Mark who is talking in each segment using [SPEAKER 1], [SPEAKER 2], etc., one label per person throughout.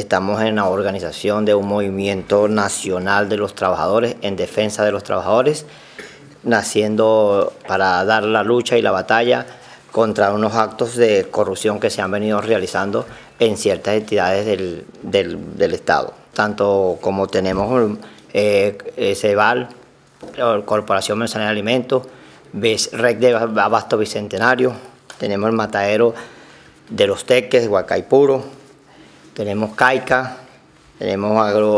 [SPEAKER 1] estamos en la organización de un movimiento nacional de los trabajadores en defensa de los trabajadores, naciendo para dar la lucha y la batalla contra unos actos de corrupción que se han venido realizando en ciertas entidades del Estado. Tanto como tenemos CEVAL, Corporación Venezolana de Alimentos, Red de Abasto Bicentenario, tenemos el matadero de Los Teques, Huacaipuro, tenemos Caica, tenemos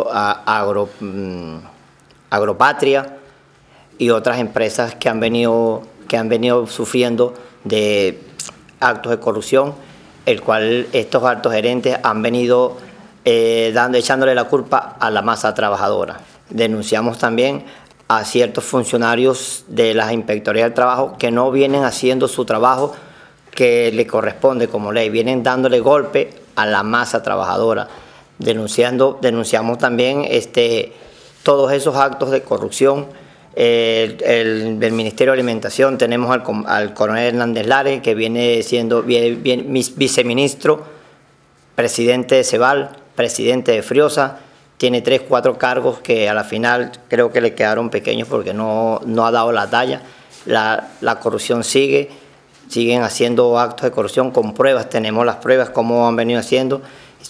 [SPEAKER 1] Agropatria y otras empresas que han venido sufriendo de actos de corrupción, el cual estos altos gerentes han venido echándole la culpa a la masa trabajadora. Denunciamos también a ciertos funcionarios de las inspectorías del trabajo que no vienen haciendo su trabajo que le corresponde como ley, vienen dándole golpe a la masa trabajadora. Denunciamos también todos esos actos de corrupción. Del Ministerio de Alimentación tenemos al coronel Hernández Lares, que viene siendo viceministro, presidente de CEVAL, presidente de FRIOSA, tiene 3, 4 cargos que a la final creo que le quedaron pequeños porque no ha dado la talla. La corrupción sigue, siguen haciendo actos de corrupción con pruebas, tenemos las pruebas, cómo han venido haciendo.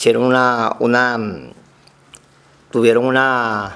[SPEAKER 1] Tuvieron una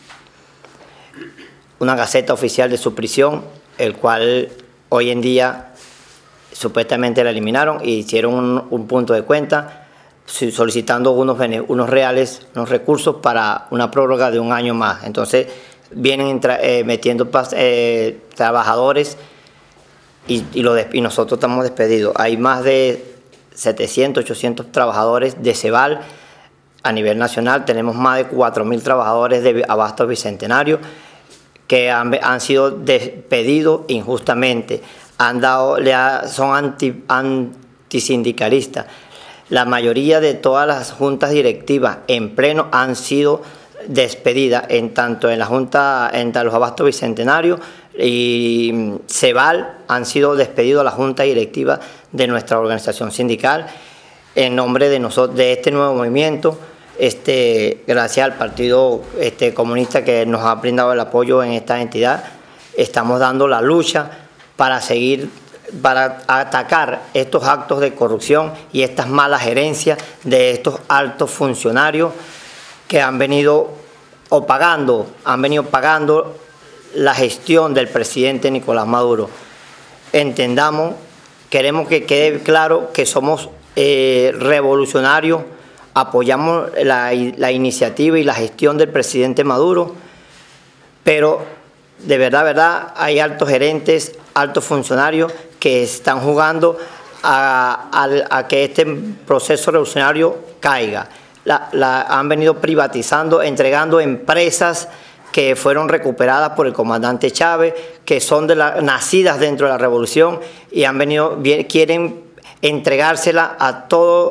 [SPEAKER 1] gaceta oficial de su prisión, el cual hoy en día supuestamente la eliminaron y hicieron un punto de cuenta solicitando unos recursos para una prórroga de 1 año más. Entonces vienen metiendo trabajadores y nosotros estamos despedidos. Hay más de 700, 800 trabajadores de CEVAL a nivel nacional. Tenemos más de 4.000 trabajadores de Abasto Bicentenario que han sido despedidos injustamente, son antisindicalistas. La mayoría de todas las juntas directivas en pleno han sido despedidas, tanto en la Junta, entre los Abastos Bicentenarios y CEVAL han sido despedidos a la Junta Directiva de nuestra organización sindical. En nombre de este nuevo movimiento, gracias al Partido Comunista que nos ha brindado el apoyo en esta entidad, estamos dando la lucha para atacar estos actos de corrupción y estas malas gerencias de estos altos funcionarios que han venido pagando la gestión del presidente Nicolás Maduro. Queremos que quede claro que somos revolucionarios, apoyamos la iniciativa y la gestión del presidente Maduro, pero de verdad hay altos gerentes, altos funcionarios que están jugando a que este proceso revolucionario caiga. Han venido privatizando, entregando empresas que fueron recuperadas por el comandante Chávez, que son nacidas dentro de la revolución y quieren entregársela a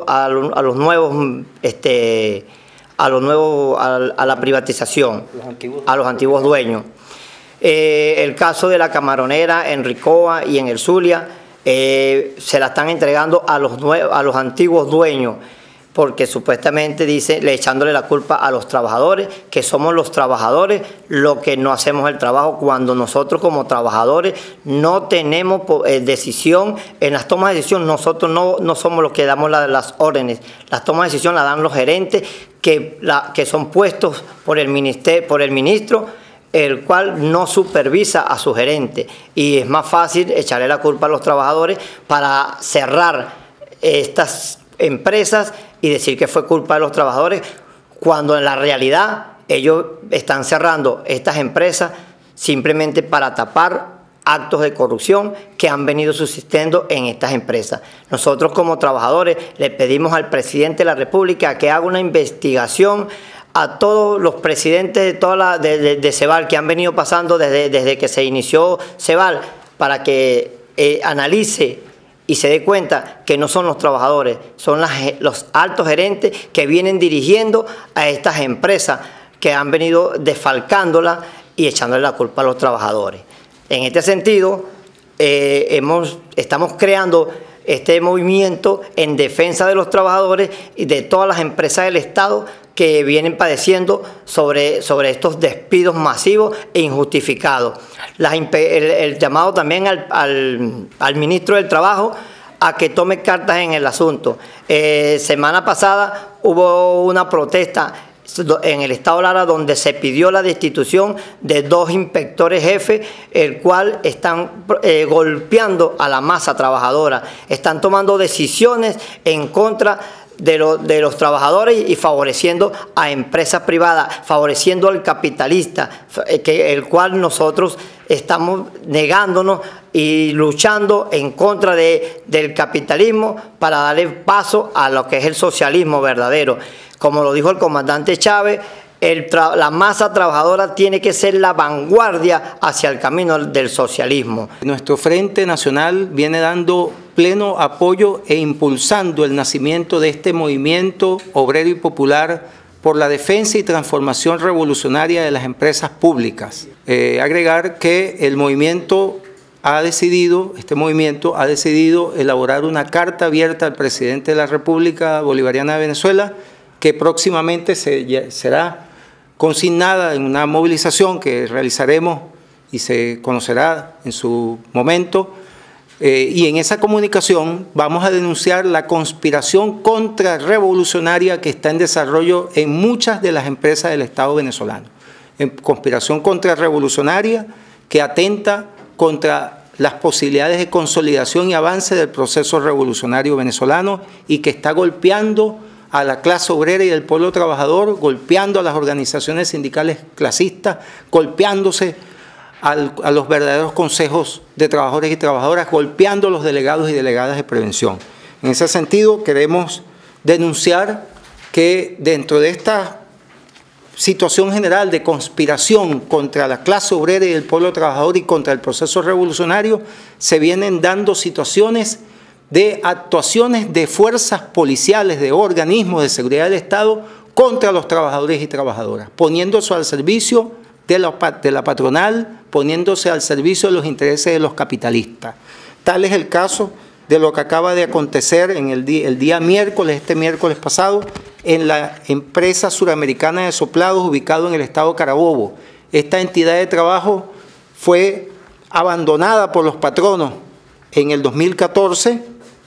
[SPEAKER 1] la privatización, a los antiguos dueños. El caso de la Camaronera en Ricoa y en el Zulia se la están entregando a los antiguos dueños, porque supuestamente echándole la culpa a los trabajadores, que somos los trabajadores los que no hacemos el trabajo, cuando nosotros como trabajadores no tenemos decisión en las tomas de decisión. Nosotros no somos los que damos las órdenes, las tomas de decisión las dan los gerentes que son puestos por el ministro, el cual no supervisa a su gerente, y es más fácil echarle la culpa a los trabajadores para cerrar estas empresas y decir que fue culpa de los trabajadores, cuando en la realidad ellos están cerrando estas empresas simplemente para tapar actos de corrupción que han venido subsistiendo en estas empresas. Nosotros como trabajadores le pedimos al presidente de la República que haga una investigación a todos los presidentes de CEVAL que han venido pasando desde que se inició CEVAL, para que analice y se dé cuenta que no son los trabajadores, son los altos gerentes que vienen dirigiendo a estas empresas que han venido desfalcándolas y echándole la culpa a los trabajadores. En este sentido, estamos creando este movimiento en defensa de los trabajadores y de todas las empresas del Estado que vienen padeciendo sobre estos despidos masivos e injustificados. El llamado también al ministro del Trabajo a que tome cartas en el asunto. Semana pasada hubo una protesta en el estado Lara donde se pidió la destitución de 2 inspectores jefes, el cual están golpeando a la masa trabajadora, están tomando decisiones en contra de los trabajadores y favoreciendo a empresas privadas, favoreciendo al capitalista, el cual nosotros estamos negándonos y luchando en contra del capitalismo para darle paso a lo que es el socialismo verdadero. Como lo dijo el comandante Chávez, la masa trabajadora tiene que ser la vanguardia hacia el camino del socialismo.
[SPEAKER 2] Nuestro Frente Nacional viene dando pleno apoyo e impulsando el nacimiento de este movimiento obrero y popular por la defensa y transformación revolucionaria de las empresas públicas. Agregar que el movimiento este movimiento ha decidido elaborar una carta abierta al presidente de la República Bolivariana de Venezuela, que próximamente será consignada en una movilización que realizaremos y se conocerá en su momento. Y en esa comunicación vamos a denunciar la conspiración contrarrevolucionaria que está en desarrollo en muchas de las empresas del Estado venezolano. Conspiración contrarrevolucionaria que atenta contra las posibilidades de consolidación y avance del proceso revolucionario venezolano y que está golpeando a la clase obrera y del pueblo trabajador, golpeando a las organizaciones sindicales clasistas, golpeándose a los verdaderos consejos de trabajadores y trabajadoras, golpeando a los delegados y delegadas de prevención. En ese sentido, queremos denunciar que dentro de esta situación general de conspiración contra la clase obrera y el pueblo trabajador y contra el proceso revolucionario, se vienen dando situaciones de actuaciones de fuerzas policiales, de organismos de seguridad del Estado contra los trabajadores y trabajadoras, poniéndose al servicio de la patronal, poniéndose al servicio de los intereses de los capitalistas. Tal es el caso de lo que acaba de acontecer en el día miércoles, este miércoles pasado, en la empresa suramericana de soplados ubicado en el estado Carabobo. Esta entidad de trabajo fue abandonada por los patronos en el 2014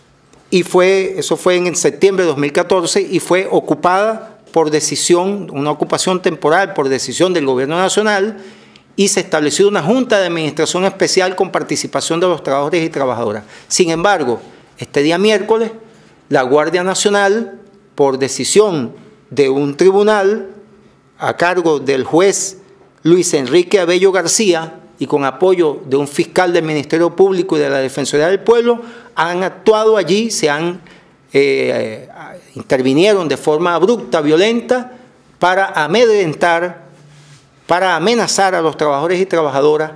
[SPEAKER 2] y eso fue en septiembre de 2014 y fue ocupada por decisión, una ocupación temporal por decisión del gobierno nacional, y se estableció una junta de administración especial con participación de los trabajadores y trabajadoras. Sin embargo, este día miércoles, la Guardia Nacional, por decisión de un tribunal a cargo del juez Luis Enrique Abello García y con apoyo de un fiscal del Ministerio Público y de la Defensoría del Pueblo, han actuado allí, intervinieron de forma abrupta, violenta, para amedrentar, para amenazar a los trabajadores y trabajadoras,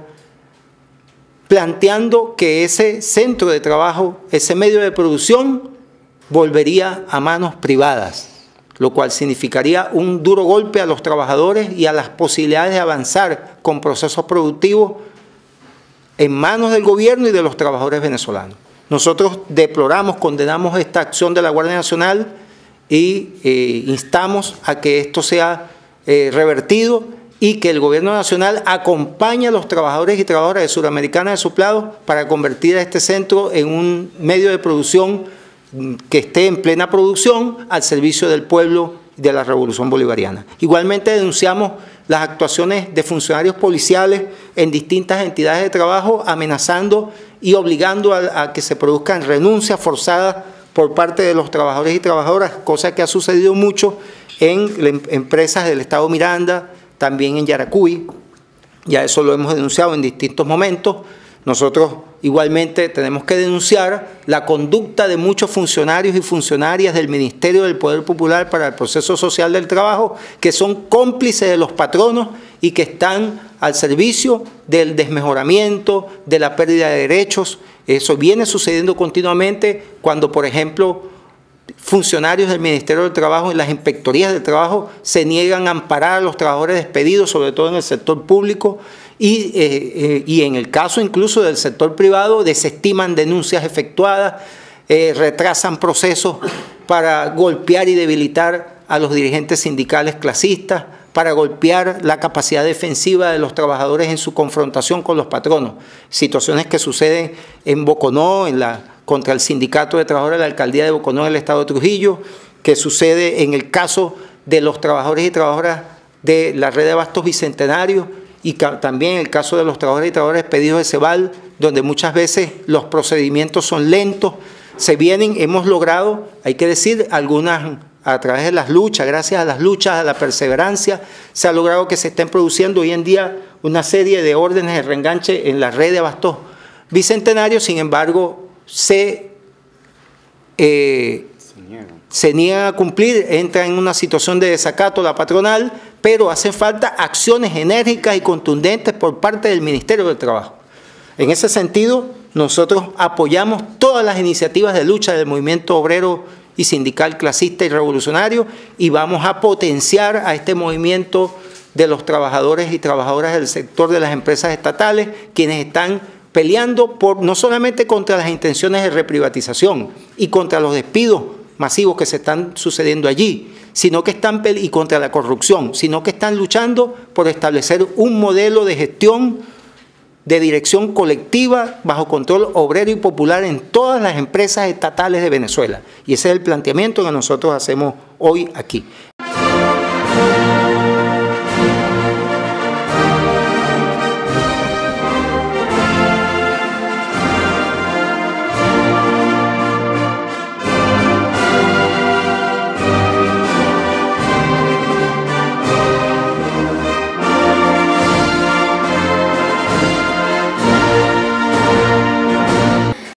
[SPEAKER 2] planteando que ese centro de trabajo, ese medio de producción, volvería a manos privadas, lo cual significaría un duro golpe a los trabajadores y a las posibilidades de avanzar con procesos productivos en manos del gobierno y de los trabajadores venezolanos. Nosotros deploramos, condenamos esta acción de la Guardia Nacional y instamos a que esto sea revertido y que el gobierno nacional acompañe a los trabajadores y trabajadoras de Suramericana de Soplados para convertir a este centro en un medio de producción que esté en plena producción al servicio del pueblo y de la revolución bolivariana. Igualmente denunciamos las actuaciones de funcionarios policiales en distintas entidades de trabajo, amenazando y obligando a que se produzcan renuncias forzadas por parte de los trabajadores y trabajadoras, cosa que ha sucedido mucho en empresas del estado Miranda, también en Yaracuy. Ya eso lo hemos denunciado en distintos momentos. Nosotros igualmente tenemos que denunciar la conducta de muchos funcionarios y funcionarias del Ministerio del Poder Popular para el Proceso Social del Trabajo, que son cómplices de los patronos y que están al servicio del desmejoramiento, de la pérdida de derechos. Eso viene sucediendo continuamente cuando, por ejemplo, funcionarios del Ministerio del Trabajo y las inspectorías del trabajo se niegan a amparar a los trabajadores despedidos, sobre todo en el sector público, y en el caso incluso del sector privado desestiman denuncias efectuadas, retrasan procesos para golpear y debilitar a los dirigentes sindicales clasistas, para golpear la capacidad defensiva de los trabajadores en su confrontación con los patronos. Situaciones que suceden en Boconó, contra el Sindicato de Trabajadores de la Alcaldía de Boconó del Estado de Trujillo, que sucede en el caso de los trabajadores y trabajadoras de la red de abastos bicentenarios y también en el caso de los trabajadores y trabajadoras despedidos de Ceval, donde muchas veces los procedimientos son lentos. Hemos logrado, hay que decir, algunas, a través de las luchas, gracias a las luchas, a la perseverancia, se ha logrado que se estén produciendo hoy en día una serie de órdenes de reenganche en la red de abastos bicentenarios. Sin embargo, se niegan a cumplir, entra en una situación de desacato la patronal, pero hacen falta acciones enérgicas y contundentes por parte del Ministerio del Trabajo. En ese sentido, nosotros apoyamos todas las iniciativas de lucha del movimiento obrero y sindical clasista y revolucionario y vamos a potenciar a este movimiento de los trabajadores y trabajadoras del sector de las empresas estatales, quienes están peleando no solamente contra las intenciones de reprivatización y contra los despidos masivos que se están sucediendo allí, sino que y contra la corrupción, sino que están luchando por establecer un modelo de gestión de dirección colectiva bajo control obrero y popular en todas las empresas estatales de Venezuela. Y ese es el planteamiento que nosotros hacemos hoy aquí.